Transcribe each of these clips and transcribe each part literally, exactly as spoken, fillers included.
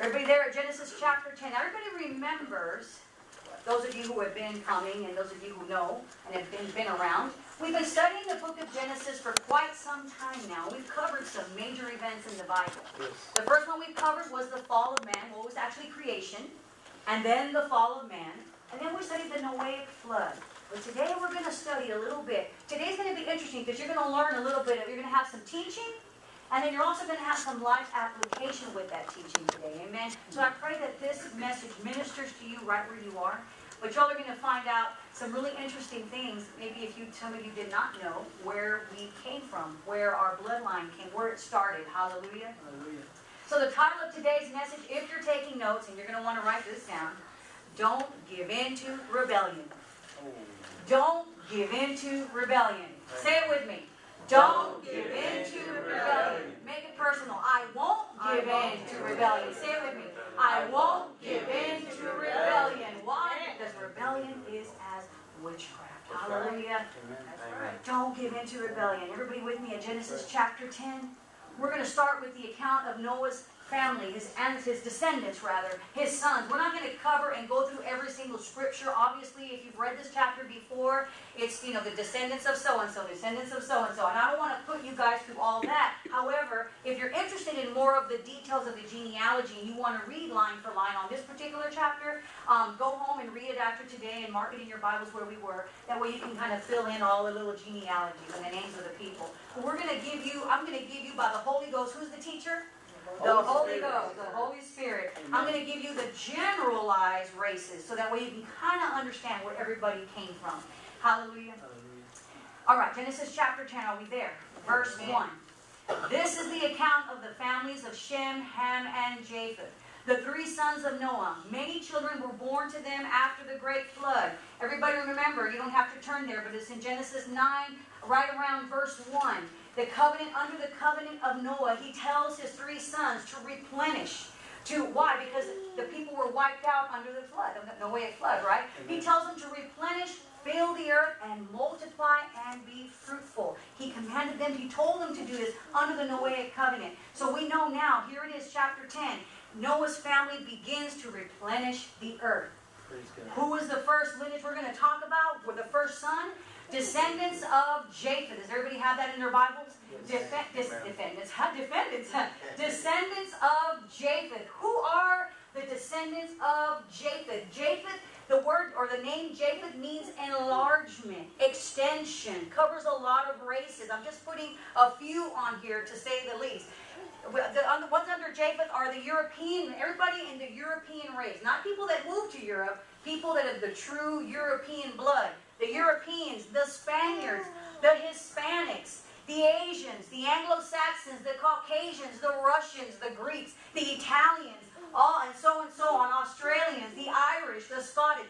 Everybody there at Genesis chapter ten. Everybody remembers, those of you who have been coming and those of you who know and have been, been around, we've been studying the book of Genesis for quite some time now. We've covered some major events in the Bible. Yes. The first one we covered was the fall of man. Well, it was actually creation. And then the fall of man. And then we studied the Noahic flood. But today we're going to study a little bit. Today's going to be interesting because you're going to learn a little bit of, you're going to have some teaching. And then you're also going to have some life application with that teaching today. Amen? So I pray that this message ministers to you right where you are. But y'all are going to find out some really interesting things. Maybe if you, some of you did not know where we came from, where our bloodline came, where it started. Hallelujah. Hallelujah. So the title of today's message, if you're taking notes, and you're going to want to write this down, Don't Give In to Rebellion. Oh. Don't give in to rebellion. Say it with me. Don't give in to rebellion. Make it personal. I won't give in to rebellion. Say it with me. I won't give in to rebellion. Why? Because rebellion is as witchcraft. Hallelujah. That's right. Don't give in to rebellion. Everybody with me at Genesis chapter ten? We're going to start with the account of Noah's family, his and his descendants rather, his sons. We're not going to cover and go through every single scripture. Obviously, if you've read this chapter before, it's, you know, the descendants of so-and-so, descendants of so-and-so. And I don't want to put you guys through all that. However, if you're interested in more of the details of the genealogy and you want to read line for line on this particular chapter, um, go home and read it after today and mark it in your Bibles where we were. That way you can kind of fill in all the little genealogies and the names of the people. But we're going to give you, I'm going to give you by the Holy Ghost, who's the teacher? The Holy Ghost, the Holy Spirit. I'm going to give you the generalized races so that way you can kind of understand where everybody came from. Hallelujah. Hallelujah. All right, Genesis chapter ten, are we there? Verse one. This is the account of the families of Shem, Ham, and Japheth, the three sons of Noah. Many children were born to them after the great flood. Everybody remember, you don't have to turn there, but it's in Genesis nine, right around verse one. The covenant, under the covenant of Noah, he tells his three sons to replenish. To why? Because the people were wiped out under the flood, the Noahic flood, right? Amen. He tells them to replenish, fill the earth, and multiply and be fruitful. He commanded them, he told them to do this under the Noahic covenant. So we know now, here it is, chapter ten. Noah's family begins to replenish the earth. Who was the first lineage we're going to talk about? Were the first son? Descendants of Japheth. Does everybody have that in their Bibles? Yes. Def dis defendants. Defendants. Descendants of Japheth. Who are the descendants of Japheth? Japheth, the word or the name Japheth means enlargement, extension, covers a lot of races. I'm just putting a few on here to say the least. The ones under Japheth are the European, everybody in the European race. Not people that moved to Europe, people that have the true European blood. The Europeans, the Spaniards, the Hispanics, the Asians, the Anglo-Saxons, the Caucasians, the Russians, the Greeks, the Italians, all and so and so on, Australians, the Irish, the Scottish,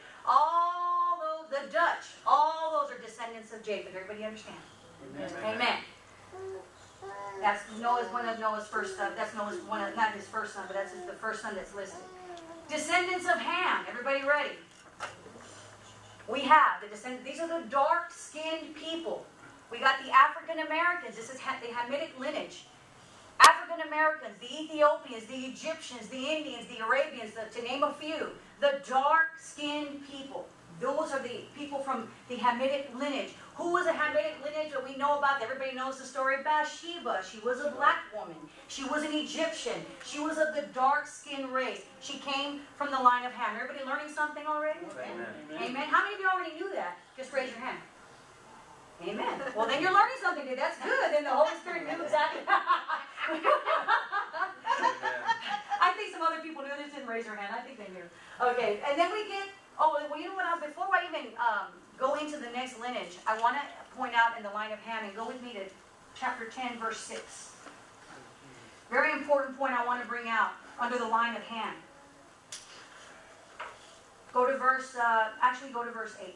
all those, the Dutch, all those are descendants of Japheth. Everybody understand? Amen. Amen. That's Noah's one of Noah's first son. That's Noah's one of not his first son, but that's his, the first son that's listed. Descendants of Ham. Everybody ready? We have the descendants. These are the dark-skinned people. We got the African Americans. This is the Hamitic lineage. African Americans, the Ethiopians, the Egyptians, the Indians, the Arabians, the, to name a few. The dark-skinned people. Those are the people from the Hamitic lineage. Who was a Hamitic lineage that we know about? Everybody knows the story of Bathsheba. She was a black woman. She was an Egyptian. She was of the dark-skinned race. She came from the line of Ham. Everybody learning something already? Amen. Amen. Amen. How many of you already knew that? Just raise your hand. Amen. Well, then you're learning something today. That's good. Then the Holy Spirit knew exactly. I think some other people knew. They just didn't raise their hand. I think they knew. Okay. And then we get... Oh, well, you know what? Before I even um, go into the next lineage, I want to point out in the line of Ham, and go with me to chapter ten, verse six. Very important point I want to bring out under the line of Ham. Go to verse, uh, actually go to verse eight.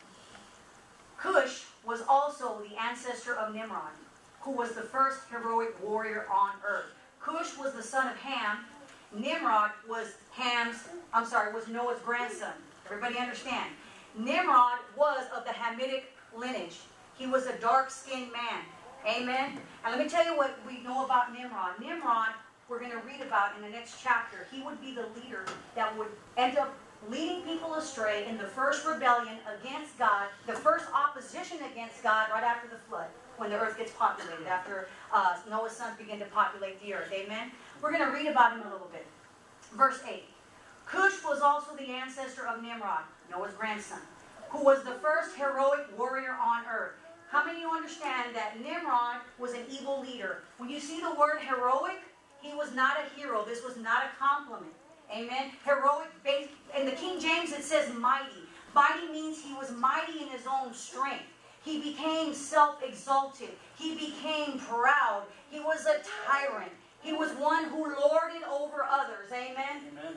Cush was also the ancestor of Nimrod, who was the first heroic warrior on earth. Cush was the son of Ham. Nimrod was Ham's, I'm sorry, was Noah's grandson. Everybody understand? Nimrod was of the Hamitic lineage. He was a dark-skinned man. Amen? And let me tell you what we know about Nimrod. Nimrod we're going to read about in the next chapter, he would be the leader that would end up leading people astray in the first rebellion against God, the first opposition against God right after the flood, when the earth gets populated, after uh, Noah's sons begin to populate the earth. Amen? We're going to read about him a little bit. Verse eight. Cush was also the ancestor of Nimrod, Noah's grandson, who was the first heroic warrior on earth. How many of you understand that Nimrod was an evil leader? When you see the word heroic, he was not a hero. This was not a compliment. Amen? Heroic, in the King James it says mighty. Mighty means he was mighty in his own strength. He became self-exalted. He became proud. He was a tyrant. He was one who lorded over others. Amen? Amen.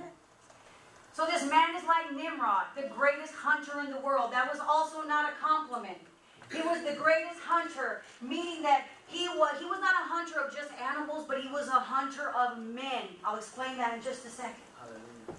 So this man is like Nimrod, the greatest hunter in the world. That was also not a compliment. He was the greatest hunter, meaning that he was, he was not a hunter of just animals, but he was a hunter of men. I'll explain that in just a second. Hallelujah.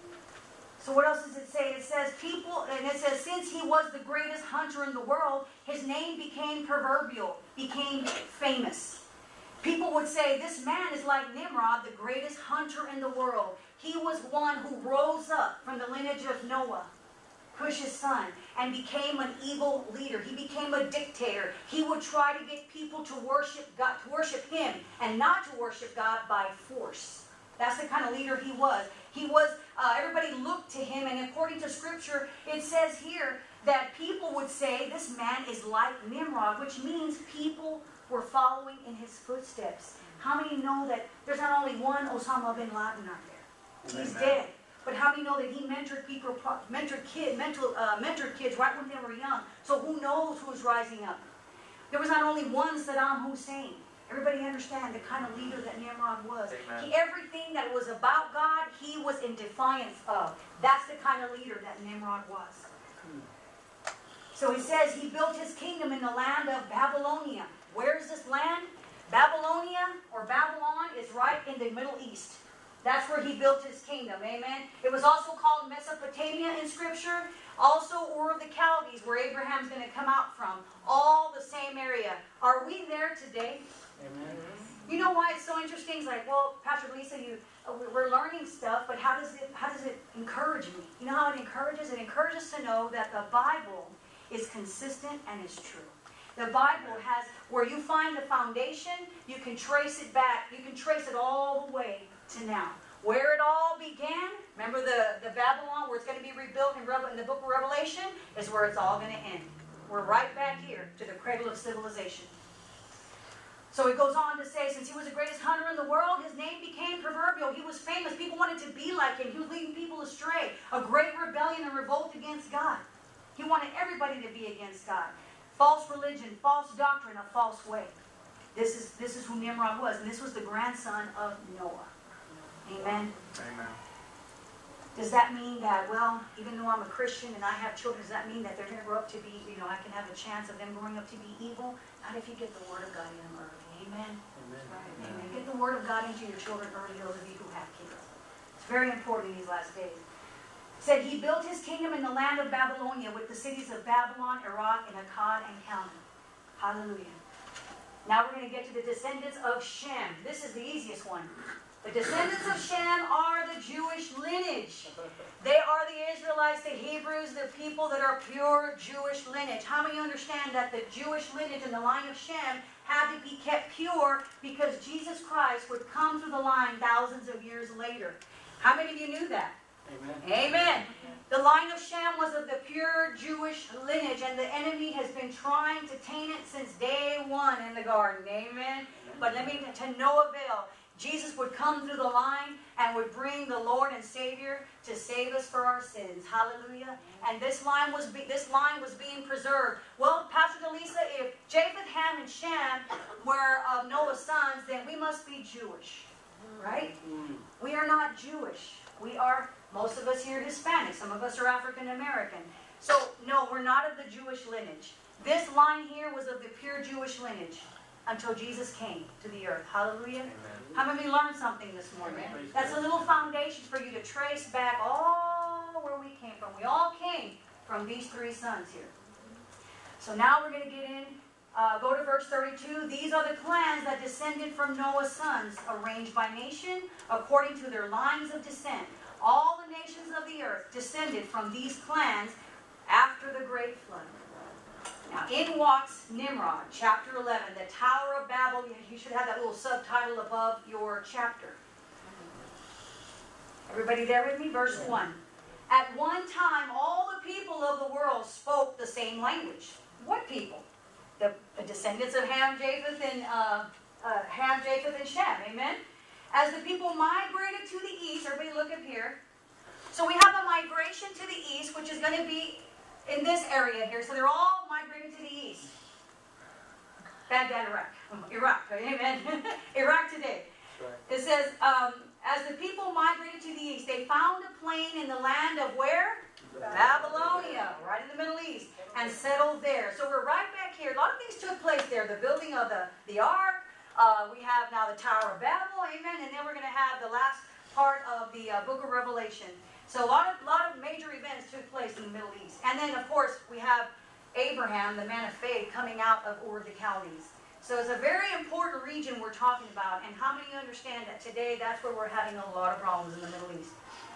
So what else does it say? It says people, and it says since he was the greatest hunter in the world, his name became proverbial, became famous. People would say, this man is like Nimrod, the greatest hunter in the world. He was one who rose up from the lineage of Noah, Cush's son, and became an evil leader. He became a dictator. He would try to get people to worship God, to worship him, and not to worship God by force. That's the kind of leader he was. He was, uh, everybody looked to him, and according to Scripture, it says here that people would say, this man is like Nimrod, which means people were following in his footsteps. How many know that there's not only one Osama bin Laden out there? He's Amen. dead. But how many know that he mentored people, mentored kids, mental, uh, mentored kids right when they were young? So who knows who's rising up? There was not only one Saddam Hussein. Everybody understand the kind of leader that Nimrod was. He, everything that was about God, he was in defiance of. That's the kind of leader that Nimrod was. So he says he built his kingdom in the land of Babylonia. Where is this land? Babylonia, or Babylon, is right in the Middle East. That's where he built his kingdom. Amen. It was also called Mesopotamia in Scripture. Also Ur of the Chaldees, where Abraham's going to come out from. All the same area. Are we there today? Amen. You know why it's so interesting? It's like, well, Pastor Lisa, you, uh, we're learning stuff, but how does it, how does it encourage me? You know how it encourages? It encourages to know that the Bible is consistent and is true. The Bible has, where you find the foundation, you can trace it back. You can trace it all the way to now. Where it all began, remember the, the Babylon, where it's going to be rebuilt in, Reve in the book of Revelation, is where it's all going to end. We're right back here to the cradle of civilization. So it goes on to say, since he was the greatest hunter in the world, his name became proverbial. He was famous. People wanted to be like him. He was leading people astray. A great rebellion and revolt against God. He wanted everybody to be against God. False religion, false doctrine, a false way. This is, this is who Nimrod was. And this was the grandson of Noah. Amen. Amen. Does that mean that, well, even though I'm a Christian and I have children, does that mean that they're going to grow up to be, you know, I can have a chance of them growing up to be evil? Not if you get the Word of God in them early. Amen? Amen. Right. Amen. Get the Word of God into your children early, those of you who have kids. It's very important in these last days. It said he built his kingdom in the land of Babylonia with the cities of Babylon, Iraq, and Akkad, and Calneh. Hallelujah. Now we're going to get to the descendants of Shem. This is the easiest one. The descendants of Shem are the Jewish lineage. They are the Israelites, the Hebrews, the people that are pure Jewish lineage. How many understand that the Jewish lineage in the line of Shem had to be kept pure because Jesus Christ would come through the line thousands of years later? How many of you knew that? Amen. Amen. The line of Shem was of the pure Jewish lineage, and the enemy has been trying to taint it since day one in the garden. Amen. But let me, to no avail. Jesus would come through the line and would bring the Lord and Savior to save us for our sins. Hallelujah. And this line was be, this line was being preserved. Well, Pastor Delisa, if Japheth, Ham, and Shem were of Noah's sons, then we must be Jewish. Right? We are not Jewish. We are, most of us here are Hispanic. Some of us are African American. So, no, we're not of the Jewish lineage. This line here was of the pure Jewish lineage until Jesus came to the earth. Hallelujah. Amen. How many of you learned something this morning? Amen. That's a little foundation for you to trace back all where we came from. We all came from these three sons here. So now we're going to get in Uh, go to verse thirty-two. These are the clans that descended from Noah's sons, arranged by nation, according to their lines of descent. All the nations of the earth descended from these clans after the great flood. Now, in walks Nimrod, chapter eleven, the Tower of Babel. You should have that little subtitle above your chapter. Everybody there with me? Verse one. At one time, all the people of the world spoke the same language. What people? The, the descendants of Ham, Japheth, and uh, uh, Ham, Japheth, and Shem. Amen? As the people migrated to the east, everybody look up here. So we have a migration to the east, which is going to be in this area here. So they're all migrating to the east. Baghdad, Iraq. Iraq, amen. Iraq today. It says, um, as the people migrated to the east, they found a plain in the land of where? Babylonia, right in the Middle East, and settled there. So we're right back here. A lot of things took place there. The building of the, the ark. Uh, we have now the Tower of Babel, amen. And then we're going to have the last part of the uh, book of Revelation. So a lot of, lot of major events took place in the Middle East. And then, of course, we have Abraham, the man of faith, coming out of Ur the Chaldees. So it's a very important region we're talking about. And how many of you understand that today that's where we're having a lot of problems in the Middle East?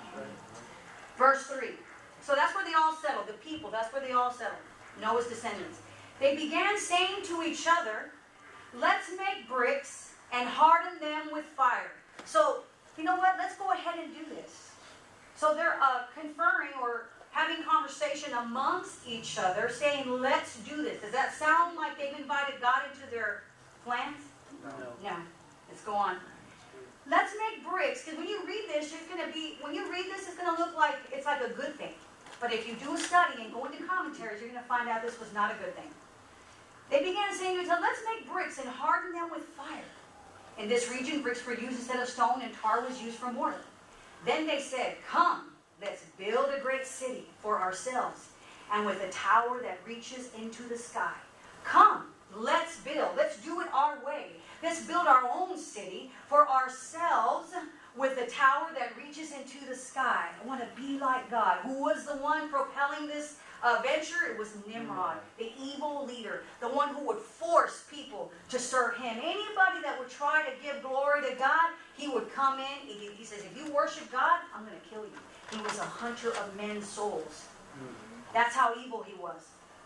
Verse three. So that's where they all settled. The people, that's where they all settled. Noah's descendants. They began saying to each other, let's make bricks and harden them with fire. So, you know what? Let's go ahead and do this. So they're uh, conferring or having conversation amongst each other, saying, let's do this. Does that sound like they've invited God into their plans? No. No. Let's go on. Let's make bricks, because when you read this, it's going to be, when you read this, it's going to look like it's like a good thing. But if you do a study and go into commentaries, you're going to find out this was not a good thing. They began saying to each other, let's make bricks and harden them with fire. In this region, bricks were used instead of stone, and tar was used for mortar. Then they said, come, let's build a great city for ourselves, and with a tower that reaches into the sky. Come, let's build. Let's do it our way. Let's build our own city for ourselves with a tower that reaches into the sky. I want to be like God. Who was the one propelling this uh, venture? It was Nimrod, the evil leader, the one who would force people to serve him. Anybody that would try to give glory to God, he would come in. He, he says, if you worship God, I'm going to kill you. He was a hunter of men's souls. That's how evil he was.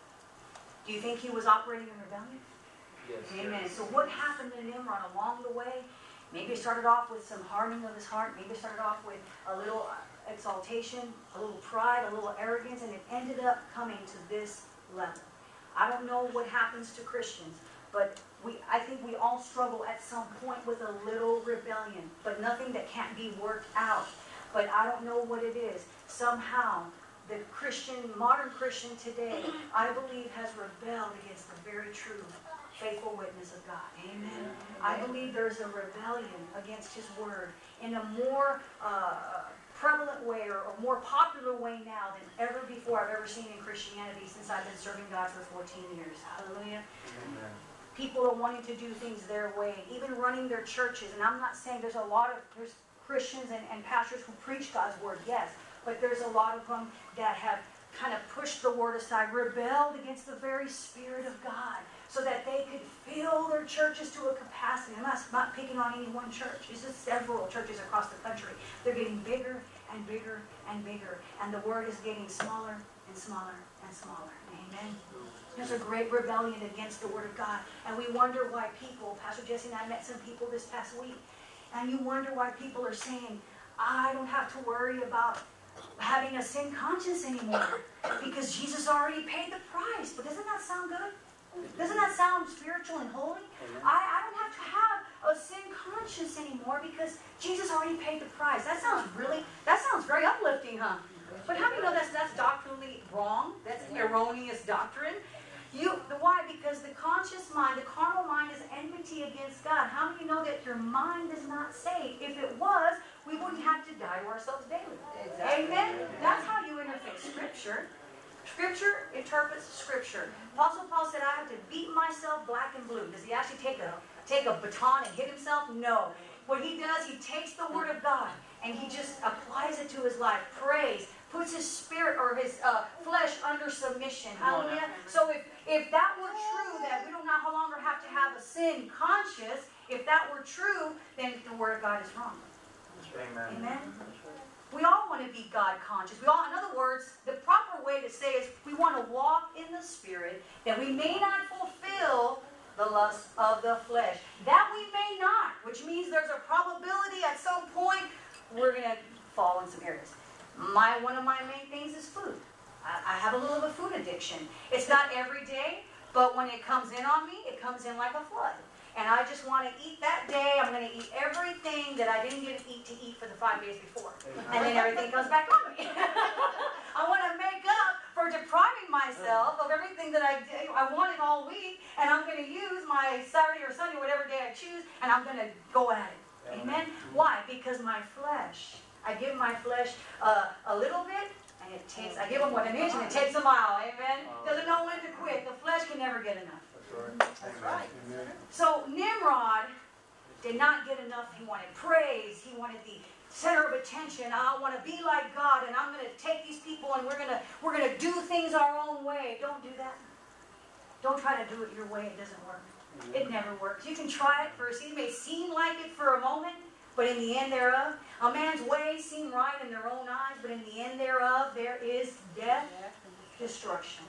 Do you think he was operating in rebellion? Yes. Amen. So what happened to Nimrod along the way? Maybe it started off with some hardening of his heart. Maybe it started off with a little exaltation, a little pride, a little arrogance, and it ended up coming to this level. I don't know what happens to Christians, but we, I think we all struggle at some point with a little rebellion, but nothing that can't be worked out. But I don't know what it is. Somehow, the Christian, modern Christian today, I believe, has rebelled against the very true, faithful witness of God. Amen. I believe there's a rebellion against His Word in a more uh, prevalent way or a more popular way now than ever before I've ever seen in Christianity since I've been serving God for fourteen years. Hallelujah. Amen. People are wanting to do things their way, even running their churches. And I'm not saying there's a lot of there's Christians and, and pastors who preach God's Word, yes. But there's a lot of them that have kind of pushed the Word aside, rebelled against the very Spirit of God, so that they could fill their churches to a capacity. I'm not, not picking on any one church. It's just several churches across the country. They're getting bigger and bigger and bigger. And the Word is getting smaller and smaller and smaller. Amen. There's a great rebellion against the Word of God. And we wonder why people, Pastor Jesse and I met some people this past week, and you wonder why people are saying, I don't have to worry about having a sin conscience anymore because Jesus already paid the price. But doesn't that sound good? Doesn't that sound spiritual and holy? I, I don't have to have a sin conscience anymore because Jesus already paid the price. That sounds really, that sounds very uplifting, huh? But how do you know that's, that's doctrinally wrong? That's erroneous doctrine. You, the why? Because the conscious mind, the carnal mind is enmity against God. How do you know that your mind is not saved? If it was, we wouldn't have to die to ourselves daily. Exactly. Amen? That's how you interpret Scripture. Scripture interprets Scripture. Apostle Paul said, I have to beat myself black and blue. Does he actually take a, take a baton and hit himself? No. What he does, he takes the Word of God and he just applies it to his life. Prays, puts his spirit or his uh, flesh under submission. Hallelujah. So if, if that were true, that we do not no longer have to have a sin conscious, if that were true, then the Word of God is wrong. Amen. Amen. We all want to be God conscious. We all, in other words, the proper way to say is we want to walk in the Spirit, that we may not fulfill the lust of the flesh. That we may not, which means there's a probability at some point we're going to fall in some areas. My One of my main things is food. I, I have a little of a food addiction. It's not every day, but when it comes in on me, it comes in like a flood. And I just want to eat that day. I'm going to eat everything that I didn't get to eat to eat for the five days before. And then everything comes back on me. I want to make up for depriving myself of everything that I did, I wanted all week. And I'm going to use my Saturday or Sunday, whatever day I choose, and I'm going to go at it. Amen? Why? Because my flesh, I give my flesh uh, a little bit, and it takes, I give them what an inch, and it takes a mile. Amen? Doesn't know when to quit. The flesh can never get enough. That's right. So Nimrod did not get enough. He wanted praise. He wanted the center of attention. I want to be like God, and I'm going to take these people, and we're going to we're going to do things our own way. Don't do that. Don't try to do it your way. It doesn't work. It never works. You can try it for a season. It may seem like it for a moment, but in the end thereof, a man's ways seem right in their own eyes, but in the end thereof, there is death, destruction.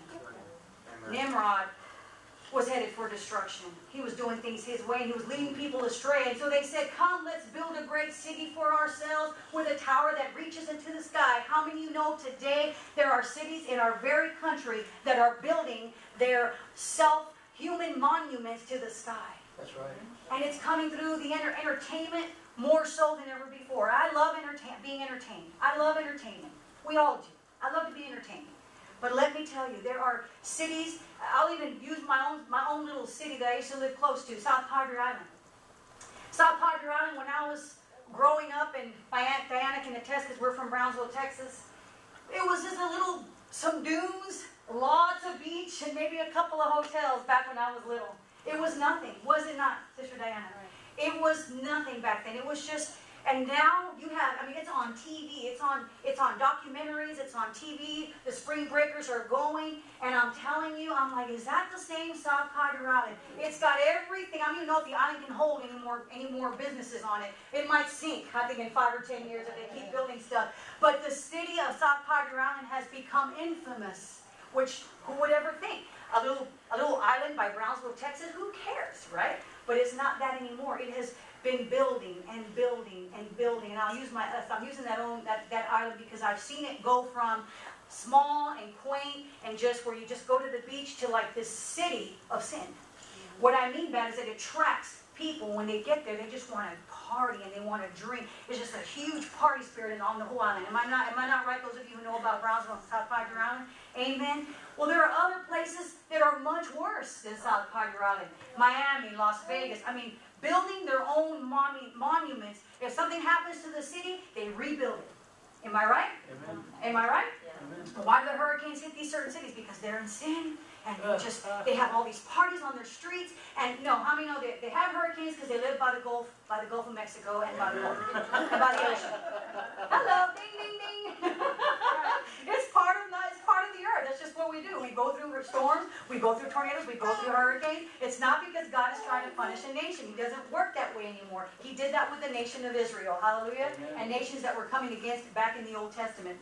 Nimrod was headed for destruction. He was doing things his way, and he was leading people astray. And so they said, come, let's build a great city for ourselves with a tower that reaches into the sky. How many of you know today there are cities in our very country that are building their self-human monuments to the sky? That's right. And it's coming through the enter entertainment more so than ever before. I love entertain being entertained. I love entertainment. We all do. I love to be entertained. But let me tell you, there are cities, I'll even use my own my own little city that I used to live close to, South Padre Island. South Padre Island, when I was growing up, and my Aunt Diana can attest because we're from Brownsville, Texas, it was just a little, some dunes, lots of beach, and maybe a couple of hotels back when I was little. It was nothing, was it not, Sister Diana? It was nothing back then. It was just... And now you have, I mean, it's on T V, it's on, it's on documentaries, it's on T V, the spring breakers are going, and I'm telling you, I'm like, is that the same South Padre Island? It's got everything. I don't even know if the island can hold any more, any more businesses on it. It might sink, I think, in five or ten years if they keep building stuff. But the city of South Padre Island has become infamous, which, who would ever think? A little, a little island by Brownsville, Texas, who cares, right? But it's not that anymore. It has been building and building and building, and I'll use my I'm using that own that that island because I've seen it go from small and quaint and just where you just go to the beach to like this city of sin. What I mean by that is that it attracts people when they get there. They just want to party and they want to drink. It's just a huge party spirit on the whole island. Am I not? Am I not right? Those of you who know about Brownsville and South Padre Island, amen. Well, there are other places that are much worse than South Padre Island. Miami, Las Vegas. I mean. Building their own monu monuments. If something happens to the city, they rebuild it. Am I right? Amen. Am I right? Amen. Why do the hurricanes hit these certain cities? Because they're in sin. And they just, they have all these parties on their streets. And no, how many know they, they have hurricanes because they live by the Gulf, by the Gulf of Mexico and by the Gulf, and by the ocean. Hello, ding, ding, ding. It's part of the, it's part of the earth. That's just what we do. We go through storms, we go through tornadoes, we go through hurricanes. It's not because God is trying to punish a nation. He doesn't work that way anymore. He did that with the nation of Israel. Hallelujah. Amen. And nations that were coming against it back in the Old Testament.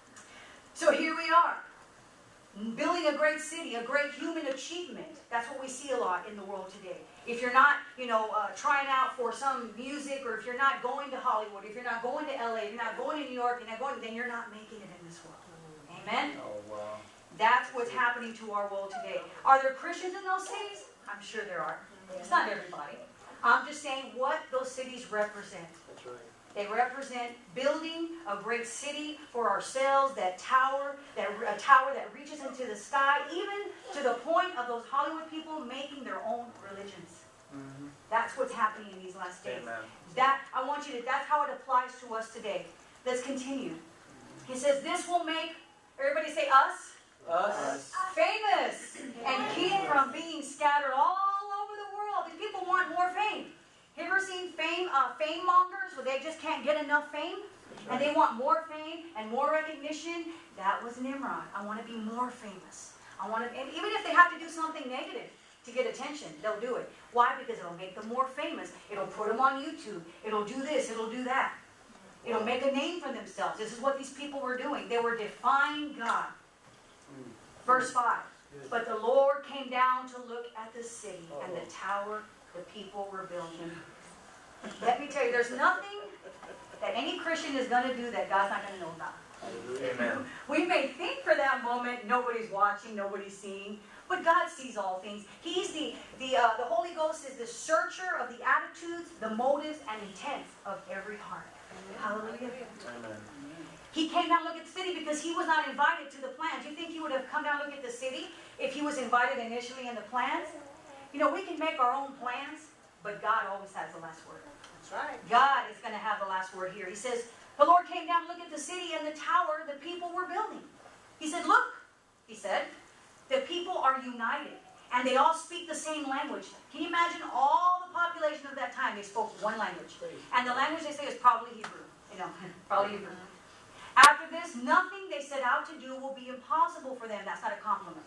So here we are. Building a great city, a great human achievement. That's what we see a lot in the world today. If you're not, you know, uh, trying out for some music, or if you're not going to Hollywood, if you're not going to L A, if you're not going to New York, you're not going, then you're not making it in this world. Amen? Oh, wow. That's what's happening to our world today. Are there Christians in those cities? I'm sure there are. It's not everybody. I'm just saying what those cities represent. That's right. They represent building a great city for ourselves, that tower, that a tower that reaches into the sky, even to the point of those Hollywood people making their own religions. Mm-hmm. That's what's happening in these last days. Amen. That I want you to. That's how it applies to us today. Let's continue. He says, "This will make everybody say us, Us. famous, and keep from being scattered all over the world." These people want more fame. You ever seen fame, uh, fame mongers where they just can't get enough fame? And they want more fame and more recognition. That was Nimrod. I want to be more famous. I want to, and even if they have to do something negative to get attention, they'll do it. Why? Because it'll make them more famous. It'll put them on YouTube. It'll do this. It'll do that. It'll make a name for themselves. This is what these people were doing. They were defying God. Verse five. But the Lord came down to look at the city and the tower the people were building. Let me tell you, there's nothing that any Christian is going to do that God's not going to know about. Amen. We may think for that moment nobody's watching, nobody's seeing, but God sees all things. He's the the uh, the Holy Ghost is the searcher of the attitudes, the motives, and intents of every heart. Hallelujah. Amen. He came down to look at the city because he was not invited to the plans. You think he would have come down to look at the city if he was invited initially in the plans? You know, we can make our own plans, but God always has the last word. That's right. God is going to have the last word here. He says, the Lord came down to look at the city and the tower the people were building. He said, look, he said, the people are united and they all speak the same language. Can you imagine all the population of that time? They spoke one language. And the language they say is probably Hebrew. You know, probably Hebrew. After this, nothing they set out to do will be impossible for them. That's not a compliment.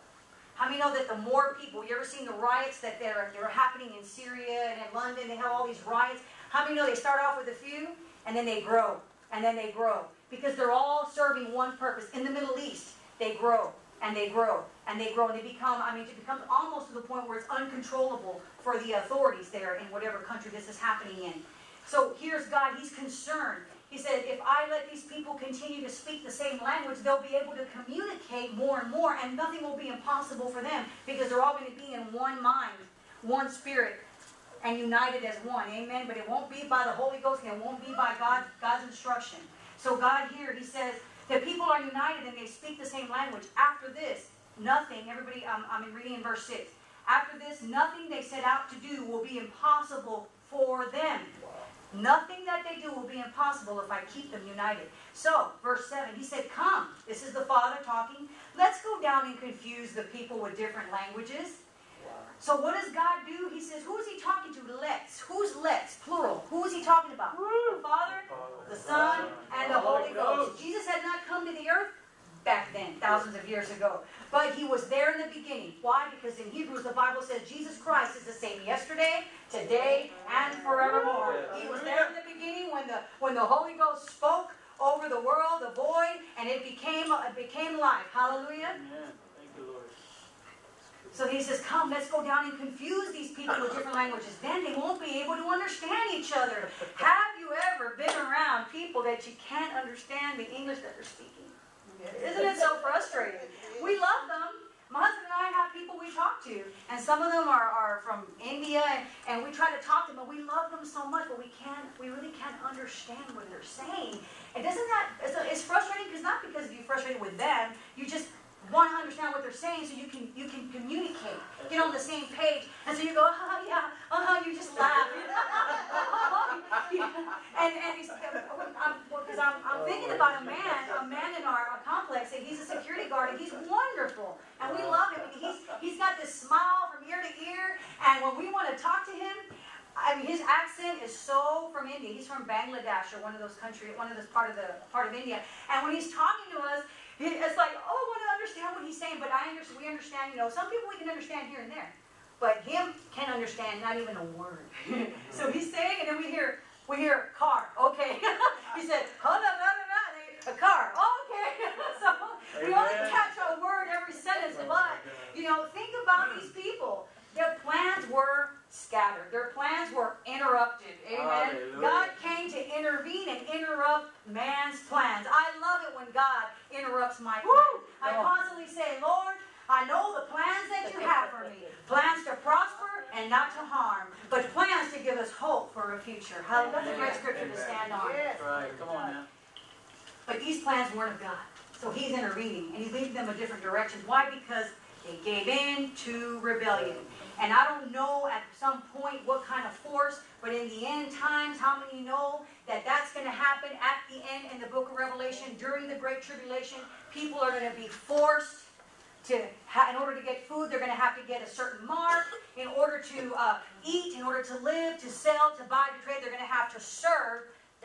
How many know that the more people, you ever seen the riots that they're, they're happening in Syria and in London, they have all these riots. How many know they start off with a few and then they grow and then they grow? Because they're all serving one purpose. In the Middle East, they grow and they grow and they grow and they become, I mean, it becomes almost to the point where it's uncontrollable for the authorities there in whatever country this is happening in. So here's God, he's concerned. He said, if I let these people continue to speak the same language, they'll be able to communicate more and more, and nothing will be impossible for them because they're all going to be in one mind, one spirit, and united as one. Amen? But it won't be by the Holy Ghost, and it won't be by God, God's instruction. So God here, he says, the people are united and they speak the same language. After this, nothing, everybody, I'm, I'm reading in verse six. After this, nothing they set out to do will be impossible for them. Nothing that they do will be impossible if I keep them united. So, verse seven, he said, come. This is the Father talking. Let's go down and confuse the people with different languages. Wow. So what does God do? He says, who is he talking to? Let's. Who's let's? Plural. Who is he talking about? The Father, the Son, and the Holy Ghost. Jesus had not come to the earth back then, thousands of years ago. But he was there in the beginning. Why? Because in Hebrews the Bible says Jesus Christ is the same yesterday, today, and forevermore. He was there in the beginning when the when the Holy Ghost spoke over the world, the void, and it became it became life. Hallelujah. Amen. Thank you, Lord. So he says, come, let's go down and confuse these people with different languages. Then they won't be able to understand each other. Have you ever been around people that you can't understand the English that they're speaking? Isn't it so frustrating? We love them. My husband and I have people we talk to, and some of them are, are from India, and, and we try to talk to them, and we love them so much, but we can't, we really can't understand what they're saying. And doesn't that, it's, it's frustrating, because not because you're frustrated with them, you just want to understand what they're saying so you can you can communicate, get on the same page, and so you go, oh yeah, uh-huh, you just laugh. and and he's, because I'm, I'm thinking about a man, a man in our complex, and he's a security guard, and he's wonderful, and we love him. And he's he's got this smile from ear to ear, and when we want to talk to him, I mean, his accent is so from India. He's from Bangladesh or one of those countries, one of those part of the part of India, and when he's talking to us, it's like, oh, I want to understand what he's saying, but I understand, we understand, you know, some people we can understand here and there, but him can't understand not even a word. So he's saying, and then we hear, we hear car, okay. He said, hold on, no, no, no, a car, okay. So we only catch a word every sentence, but, you know, think about these people. Their plans were scattered. Their plans were interrupted. Amen. Hallelujah. God came to intervene and interrupt man's plans. I love it when God interrupts my plans. I constantly say, Lord, I know the plans that you have for me. Plans to prosper and not to harm. But plans to give us hope for a future. Hallelujah. That's a great scripture Amen. To stand on. Yes. Right. Come on now. But these plans weren't of God. So he's intervening. And he's leading them a different direction. Why? Because they gave in to rebellion. And I don't know at some point what kind of force, but in the end times, how many know that that's going to happen at the end in the book of Revelation during the Great Tribulation? People are going to be forced to, ha in order to get food, they're going to have to get a certain mark. In order to uh, eat, in order to live, to sell, to buy, to trade, they're going to have to serve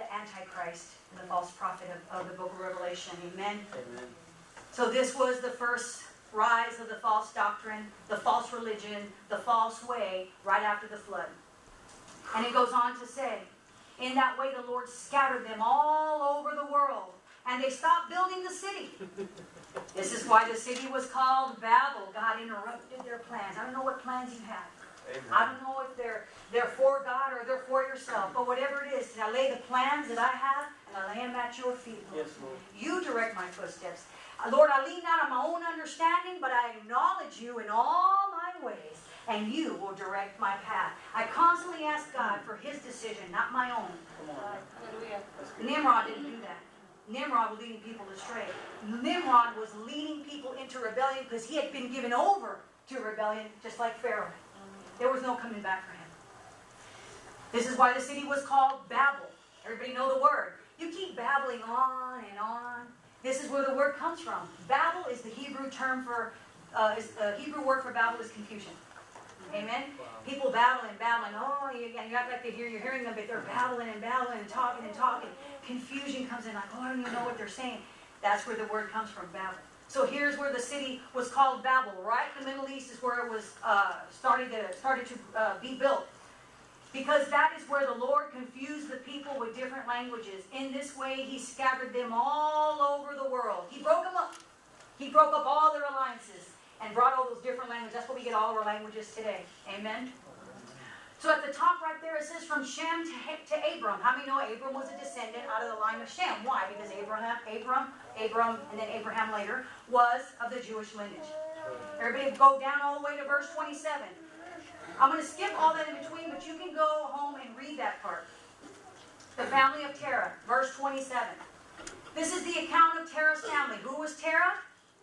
the Antichrist and the false prophet of, of the book of Revelation. Amen? Amen. So this was the first rise of the false doctrine, the false religion, the false way, right after the flood. And it goes on to say, in that way the Lord scattered them all over the world, and they stopped building the city. This is why the city was called Babel. God interrupted their plans. I don't know what plans you have. Amen. I don't know if they're they're for God or they're for yourself, but whatever it is, I lay the plans that I have and I lay them at your feet, Lord. Yes, Lord. You direct my footsteps. Uh, Lord, I lean not on my own understanding, but I acknowledge you in all my ways, and you will direct my path. I constantly ask God for his decision, not my own. Come on. That's good. Nimrod didn't do that. Nimrod was leading people astray. Nimrod was leading people into rebellion because he had been given over to rebellion, just like Pharaoh. There was no coming back for him. This is why the city was called Babel. Everybody know the word. You keep babbling on and on. This is where the word comes from. Babel is the Hebrew term for, uh, is, the Hebrew word for Babel is confusion. Amen? Wow. People babbling, babbling. Oh, you, you act like they hear, you're hearing them, but they're babbling and babbling and talking and talking. Confusion comes in like, oh, I don't even know what they're saying. That's where the word comes from, Babel. So here's where the city was called Babel. Right in the Middle East is where it was uh, started to, started to uh, be built. Because that is where the Lord confused the people with different languages. In this way, he scattered them all over the world. He broke them up. He broke up all their alliances and brought all those different languages. That's where we get all of our languages today. Amen? So at the top right there, it says from Shem to, to Abram. How many know Abram was a descendant out of the line of Shem? Why? Because Abraham, Abram, Abram, and then Abraham later, was of the Jewish lineage. Everybody go down all the way to verse twenty-seven. I'm going to skip all that in between, but you can go home and read that part. The family of Terah, verse twenty-seven. This is the account of Terah's family. Who was Terah?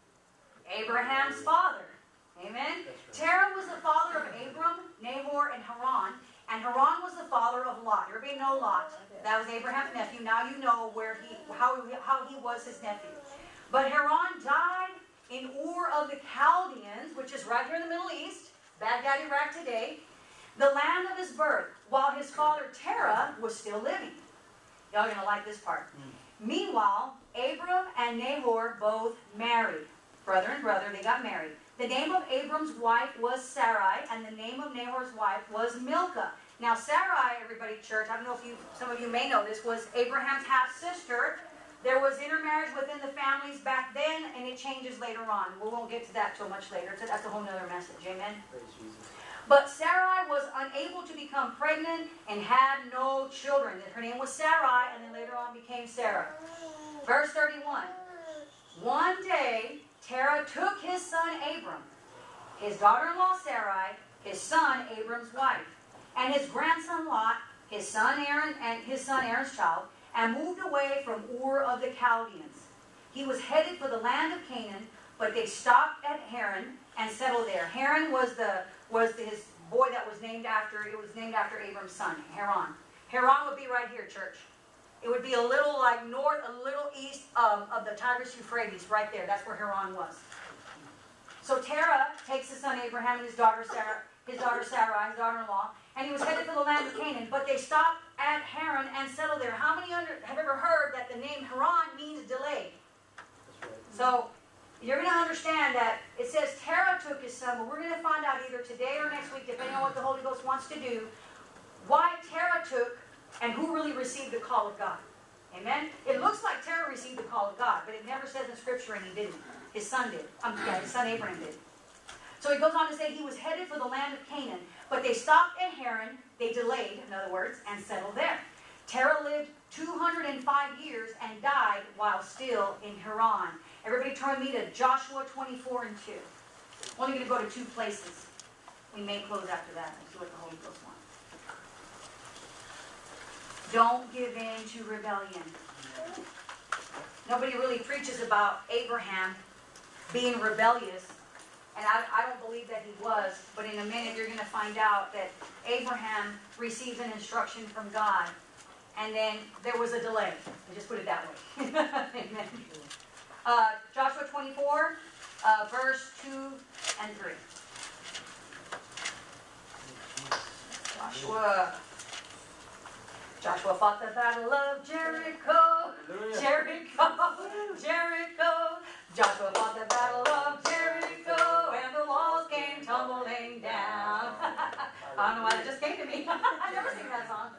Abraham's father. Amen? Terah was the father of Abram, Nahor, and Haran. And Haran was the father of Lot. Everybody know Lot. That was Abraham's nephew. Now you know where he, how, how he was his nephew. But Haran died in Ur of the Chaldeans, which is right here in the Middle East. Baghdad, Iraq today. The land of his birth, while his father Terah was still living. Y'all are going to like this part. Mm. Meanwhile, Abram and Nahor both married. Brother and brother, they got married. The name of Abram's wife was Sarai, and the name of Nahor's wife was Milcah. Now Sarai, everybody, church, I don't know if you, some of you may know this, was Abraham's half-sister. There was intermarriage within the families back then, and it changes later on. We won't get to that till much later. So that's a whole other message. Amen? Praise Jesus. But Sarai was unable to become pregnant and had no children. Her name was Sarai, and then later on became Sarah. Verse thirty-one. One day, Terah took his son Abram, his daughter-in-law Sarai, his son Abram's wife, and his grandson Lot, his son Aaron, and his son Aaron's child, and moved away from Ur of the Chaldeans. He was headed for the land of Canaan, but they stopped at Haran and settled there. Haran was the was his boy that was named after. It was named after Abram's son, Haran. Haran would be right here, church. It would be a little like north, a little east um, of the Tigris Euphrates, right there. That's where Haran was. So Terah takes his son Abraham and his daughter Sarah, his daughter Sarai, his daughter-in-law, and he was headed for the land of Canaan. But they stopped at Haran and settled there. How many under, have ever heard that the name Haran means delayed? That's right. So you're going to understand that it says Terah took his son, but we're going to find out either today or next week, depending on what the Holy Ghost wants to do, why Terah took and who really received the call of God. Amen? It looks like Terah received the call of God, but it never says in Scripture, and he didn't. His son did. Um, yeah, his son Abraham did. So he goes on to say he was headed for the land of Canaan, but they stopped at Haran, they delayed, in other words, and settled there. Terah lived two hundred five years and died while still in Haran. Everybody turn me to Joshua twenty-four and two. I'm only going to go to two places. We may close after that and see what the Holy Ghost wants. Don't give in to rebellion. Nobody really preaches about Abraham being rebellious, and I, I don't believe that he was, but in a minute you're going to find out that Abraham receives an instruction from God, and then there was a delay. I'll just put it that way. Amen. Uh, Joshua twenty-four, uh, verse two and three. Joshua. Joshua fought the battle of Jericho. Hallelujah. Jericho, Jericho. Joshua fought the battle of Jericho, and the walls came tumbling down. I don't know why that just came to me. I never sing that song.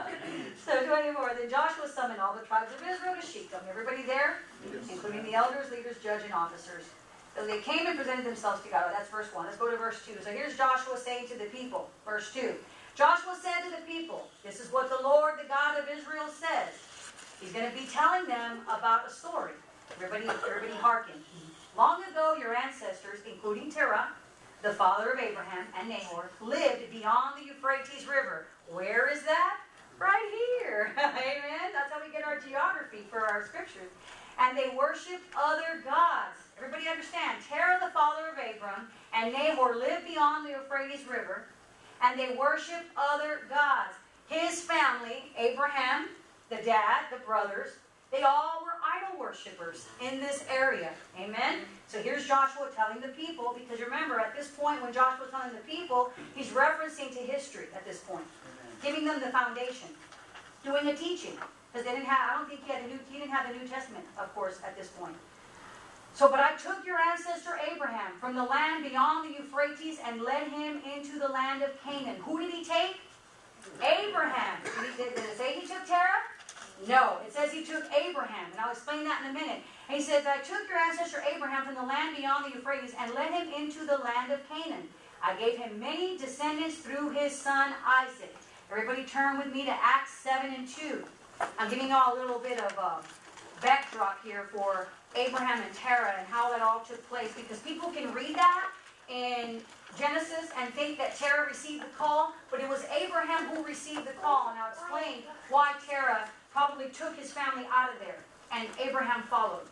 So twenty-four. Then Joshua summoned all the tribes of Israel to Shechem. Everybody there? Yes. Including the elders, leaders, judges, and officers. So they came and presented themselves to God. That's verse one. Let's go to verse two. So here's Joshua saying to the people. Verse two. Joshua said to the people, this is what the Lord, the God of Israel, says. He's going to be telling them about a story. Everybody, everybody hearken. Long ago, your ancestors, including Terah, the father of Abraham and Nahor, lived beyond the Euphrates River. Where is that? Right here. Amen. That's how we get our geography for our scriptures. And they worshipped other gods. Everybody understand? Terah, the father of Abram, and Nahor lived beyond the Euphrates River, and they worshipped other gods. His family, Abraham, the dad, the brothers, they all were idol worshippers in this area. Amen? So here's Joshua telling the people, because remember, at this point when Joshua's telling the people, he's referencing to history at this point, giving them the foundation, doing a teaching. Because they didn't have, I don't think he had a new, he didn't have the New Testament, of course, at this point. So, but I took your ancestor Abraham from the land beyond the Euphrates and led him into the land of Canaan. Who did he take? Abraham. Did, he, did it say he took Terah? No, it says he took Abraham, and I'll explain that in a minute. And he says, I took your ancestor Abraham from the land beyond the Euphrates and led him into the land of Canaan. I gave him many descendants through his son Isaac. Everybody turn with me to Acts seven and two. I'm giving you all a little bit of uh, backdrop here for Abraham and Terah and how that all took place, because people can read that in Genesis and think that Terah received the call, but it was Abraham who received the call, and I'll explain why Terah probably took his family out of there and Abraham followed.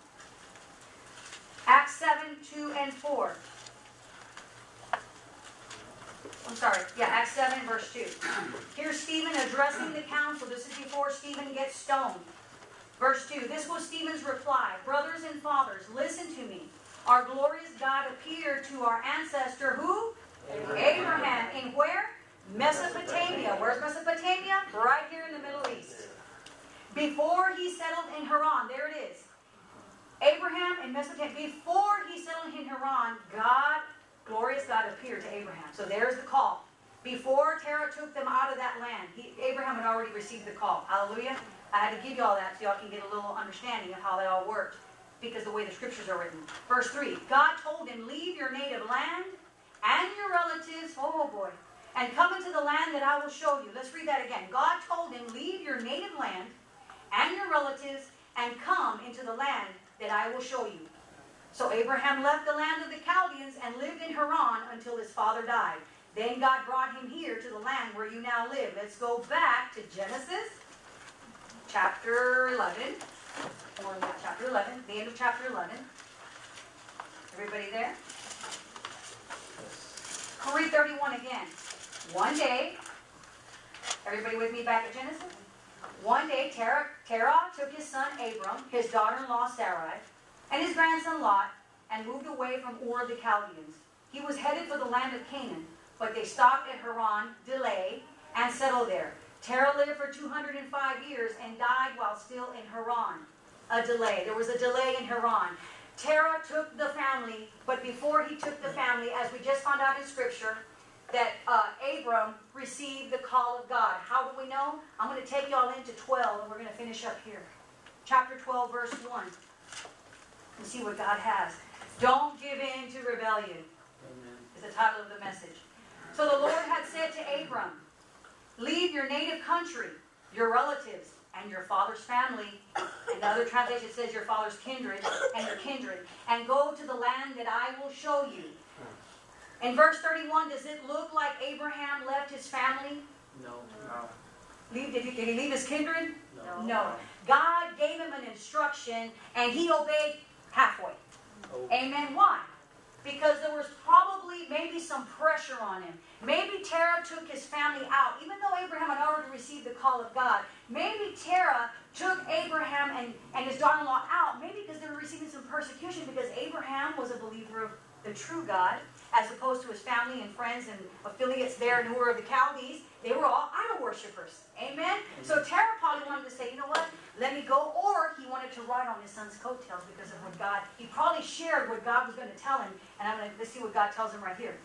Acts seven, two and four. I'm sorry, yeah, Acts seven, verse two. Here's Stephen addressing the council. This is before Stephen gets stoned. Verse two, this was Stephen's reply. Brothers and fathers, listen to me. Our glorious God appeared to our ancestor, who? Abraham. Abraham. In where? Mesopotamia. Where's Mesopotamia? Right here in the Middle East. Before he settled in Haran. There it is. Abraham in Mesopotamia. Before he settled in Haran, God, glorious God, appeared to Abraham. So there's the call. Before Terah took them out of that land, he, Abraham had already received the call. Hallelujah. I had to give you all that so y'all can get a little understanding of how that all worked, because the way the scriptures are written. Verse three, God told him, leave your native land and your relatives, oh boy, and come into the land that I will show you. Let's read that again. God told him, leave your native land and your relatives and come into the land that I will show you. So Abraham left the land of the Chaldeans and lived in Haran until his father died. Then God brought him here to the land where you now live. Let's go back to Genesis chapter eleven. Or not chapter eleven, the end of chapter eleven. Everybody there? I'll read thirty-one again. One day, everybody with me back at Genesis? One day, Terah, Terah took his son Abram, his daughter-in-law Sarai, and his grandson Lot, and moved away from Ur of the Chaldeans. He was headed for the land of Canaan, but they stopped at Haran, delayed, and settled there. Terah lived for two hundred five years and died while still in Haran. A delay. There was a delay in Haran. Terah took the family, but before he took the family, as we just found out in Scripture, that uh, Abram received the call of God. How do we know? I'm going to take you all into twelve, and we're going to finish up here. Chapter twelve, verse one. And see what God has. Don't give in to rebellion. Amen. Is the title of the message. So the Lord had said to Abram, leave your native country, your relatives, and your father's family. And the other translation says your father's kindred and your kindred, and go to the land that I will show you. In verse thirty-one, does it look like Abraham left his family? No. No. Leave, did, he, did he leave his kindred? No. No. God gave him an instruction, and he obeyed halfway. Oh. Amen. Why? Because there was probably maybe some pressure on him. Maybe Terah took his family out. Even though Abraham had already received the call of God, maybe Terah took Abraham and, and his daughter-in-law out, maybe because they were receiving some persecution, because Abraham was a believer of the true God, as opposed to his family and friends and affiliates there in Ur of the Chaldees. They were all idol worshippers. Amen? So Terah probably wanted to say, you know what? Let me go. Or he wanted to ride on his son's coattails because of what God, he probably shared what God was going to tell him. And I'm going to, let's see what God tells him right here.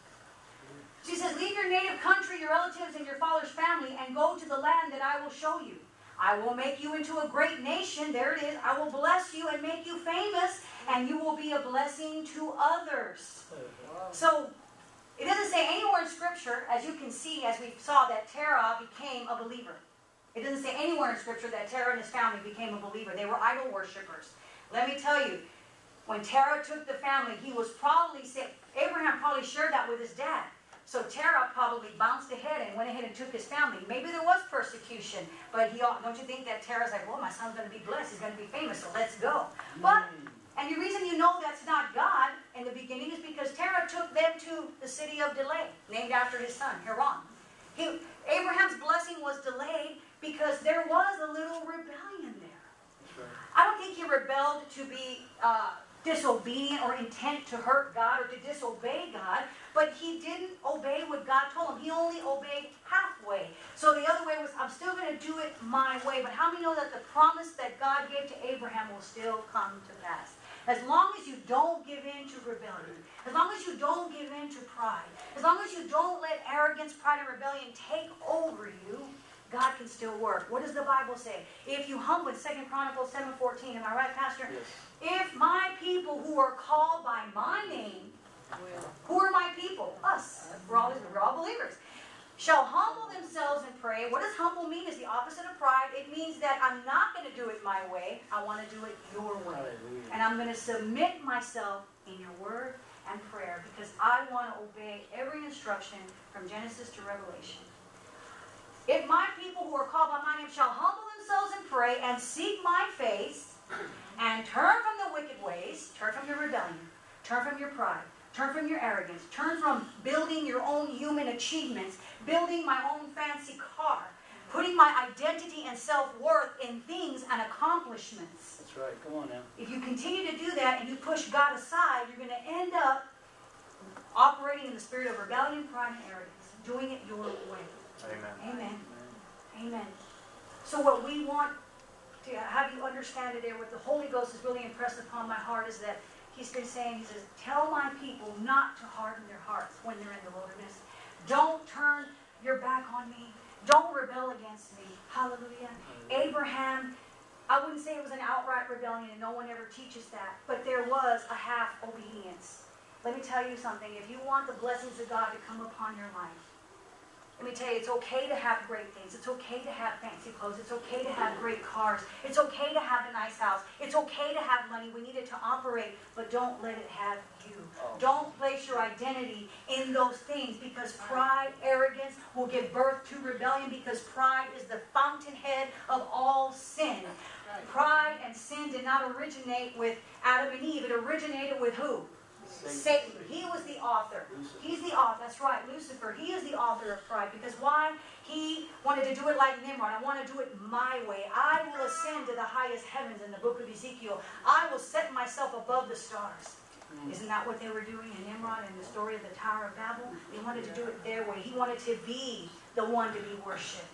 She says, leave your native country, your relatives, and your father's family, and go to the land that I will show you. I will make you into a great nation. There it is. I will bless you and make you famous, and you will be a blessing to others. So, it doesn't say anywhere in Scripture, as you can see, as we saw, that Terah became a believer. It doesn't say anywhere in Scripture that Terah and his family became a believer. They were idol worshippers. Let me tell you, when Terah took the family, he was probably, Abraham probably shared that with his dad. So Terah probably bounced ahead and went ahead and took his family. Maybe there was persecution, but he don't you think that Terah's like, well, my son's going to be blessed, he's going to be famous, so let's go. But, and the reason you know that's not God in the beginning is because Terah took them to the city of delay, named after his son, Haran. He, Abraham's blessing was delayed because there was a little rebellion there. I don't think he rebelled to be uh, disobedient or intent to hurt God or to disobey God, but he didn't obey what God told him. He only obeyed halfway. So the other way was, I'm still going to do it my way. But how many know that the promise that God gave to Abraham will still come to pass? As long as you don't give in to rebellion, as long as you don't give in to pride, as long as you don't let arrogance, pride, and rebellion take over you, God can still work. What does the Bible say? If you humble, Second Chronicles seven fourteen, am I right, Pastor? Yes. If my people who are called by my name, who are my people? Us. We're all, we're all believers. Shall humble themselves and pray. What does humble mean? It's the opposite of pride. It means that I'm not going to do it my way. I want to do it your way. Hallelujah. And I'm going to submit myself in your word and prayer because I want to obey every instruction from Genesis to Revelation. If my people who are called by my name shall humble themselves and pray and seek my face and turn from the wicked ways, turn from your rebellion, turn from your pride, turn from your arrogance, turn from building your own human achievements, building my own fancy car, putting my identity and self-worth in things and accomplishments. That's right. Come on now. If you continue to do that and you push God aside, you're going to end up operating in the spirit of rebellion, pride, and arrogance, doing it your way. Amen. Amen. Amen. So what we want to have you understand today, what the Holy Ghost has really impressed upon my heart is that He's been saying, He says, tell my people not to harden their hearts when they're in the wilderness. Don't turn your back on me. Don't rebel against me. Hallelujah. Hallelujah. Abraham, I wouldn't say it was an outright rebellion, and no one ever teaches that, but there was a half obedience. Let me tell you something. If you want the blessings of God to come upon your life, let me tell you, it's okay to have great things. It's okay to have fancy clothes. It's okay to have great cars. It's okay to have a nice house. It's okay to have money. We need it to operate, but don't let it have you. Don't place your identity in those things because pride, arrogance will give birth to rebellion because pride is the fountainhead of all sin. Pride and sin did not originate with Adam and Eve. It originated with who? Satan. Satan. He was the author. Lucifer. He's the author. That's right, Lucifer. He is the author of pride. Because why? He wanted to do it like Nimrod. I want to do it my way. I will ascend to the highest heavens in the book of Ezekiel. I will set myself above the stars. Mm. Isn't that what they were doing in Nimrod in the story of the Tower of Babel? They wanted to do it their way. He wanted to be the one to be worshipped.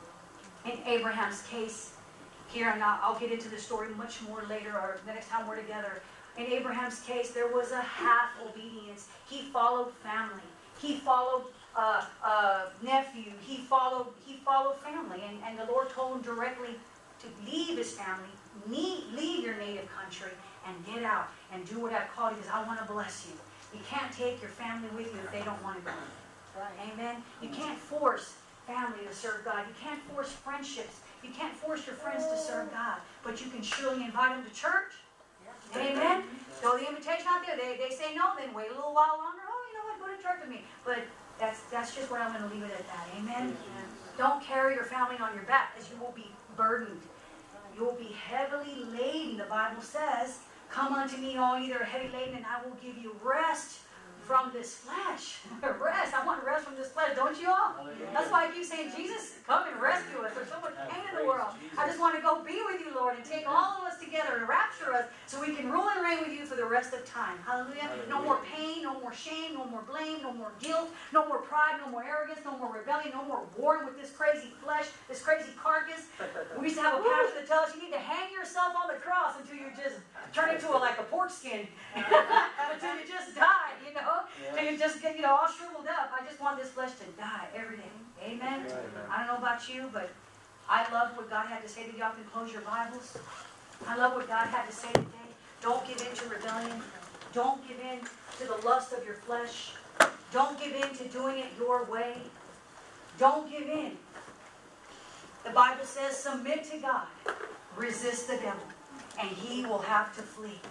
In Abraham's case, here, and I'll get into the story much more later or the next time we're together. In Abraham's case, there was a half obedience. He followed family. He followed uh, uh, nephew. He followed he followed family. And, and the Lord told him directly to leave his family, leave, leave your native country, and get out and do what I've called you because I want to bless you. You can't take your family with you if they don't want to go. Amen? You can't force family to serve God. You can't force friendships. You can't force your friends to serve God. But you can surely invite them to church. Amen. Throw the invitation out there. They, they say no, then wait a little while longer. Oh, you know what? Go to church with me. But that's that's just what I'm going to leave it at that. Amen. Don't carry your family on your back because you will be burdened. You will be heavily laden. The Bible says, come unto me all ye that are heavy laden and I will give you rest from this flesh. Rest. I want rest from this flesh. Don't you all? That's why I keep saying, Jesus, come and rescue us. There's so much pain in the world. I just want to go be with you, Lord, and take all of us together and rapture us so we can rule and reign with you for the rest of time. Hallelujah. No more pain, no more shame, no more blame, no more guilt, no more pride, no more arrogance, no more rebellion, no more warring with this crazy flesh, this crazy carcass. We used to have a pastor that tells us you need to hang yourself on the cross until you just turn into a, like a pork skin. Until you just die, you know? Until you just get, you know, all shriveled up. I just want this flesh to die every day. Amen? Amen. I don't know about you, but I love what God had to say to you. Y'all can close your Bibles. I love what God had to say today. Don't give in to rebellion. Don't give in to the lust of your flesh. Don't give in to doing it your way. Don't give in. The Bible says, submit to God. Resist the devil. And he will have to flee.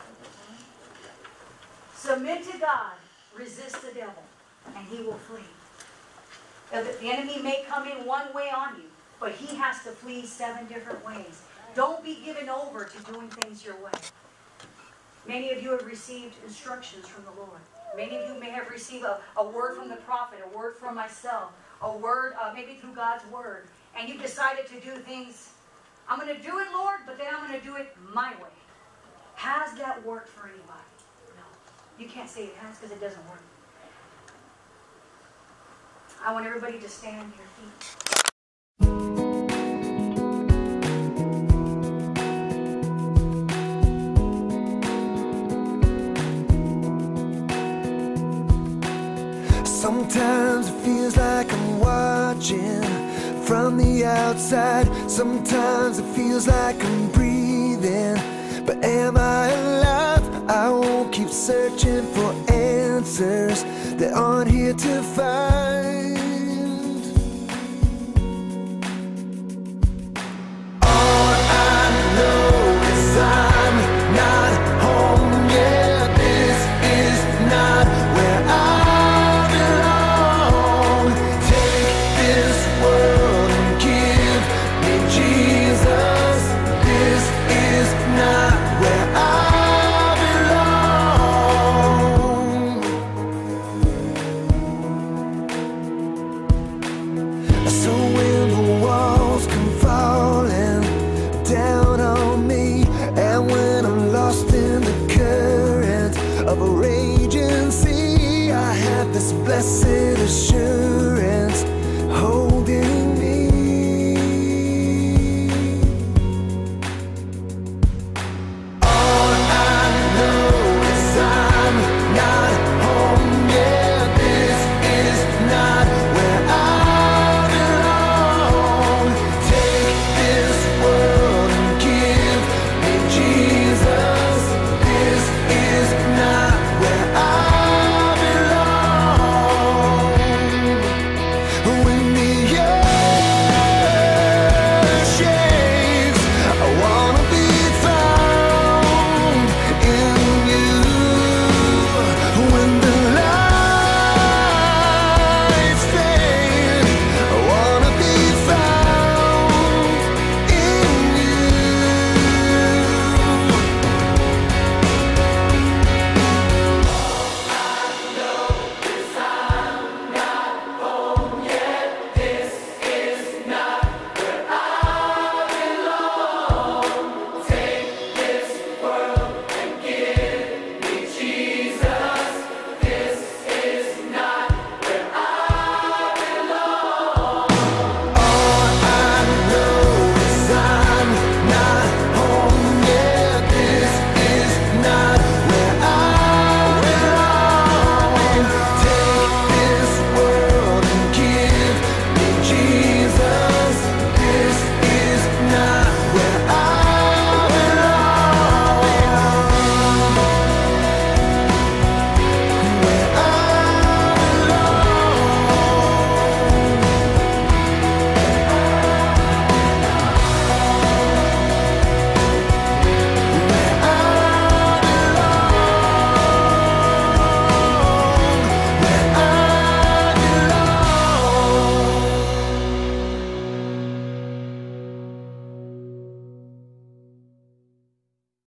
Submit to God. Resist the devil. And he will flee. The enemy may come in one way on you, but he has to flee seven different ways. Don't be given over to doing things your way. Many of you have received instructions from the Lord. Many of you may have received a, a word from the prophet, a word from myself, a word uh, maybe through God's word. And you decided to do things, I'm going to do it, Lord, but then I'm going to do it my way. Has that worked for anybody? No. You can't say it has because it doesn't work. I want everybody to stand on your feet. Sometimes it feels like I'm watching from the outside. Sometimes it feels like I'm breathing. But am I alive? I won't keep searching for answers that aren't here to find. All I know is I'm not home yet. This is not where I belong. Take this world and give me Jesus. This is not where I belong. So when the walls come falling down on me, and when I'm lost in the current of a raging sea, I have this blessed